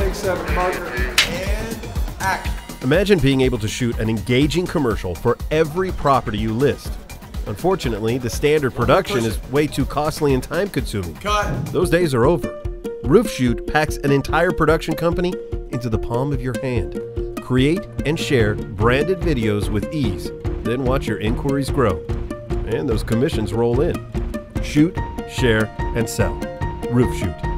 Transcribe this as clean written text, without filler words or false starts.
Take 7, marker, and action. Imagine being able to shoot an engaging commercial for every property you list. Unfortunately, the standard production is way too costly and time-consuming. Cut. Those days are over. Roofshoot packs an entire production company into the palm of your hand. Create and share branded videos with ease. Then watch your inquiries grow. And those commissions roll in. Shoot, share, and sell. Roofshoot.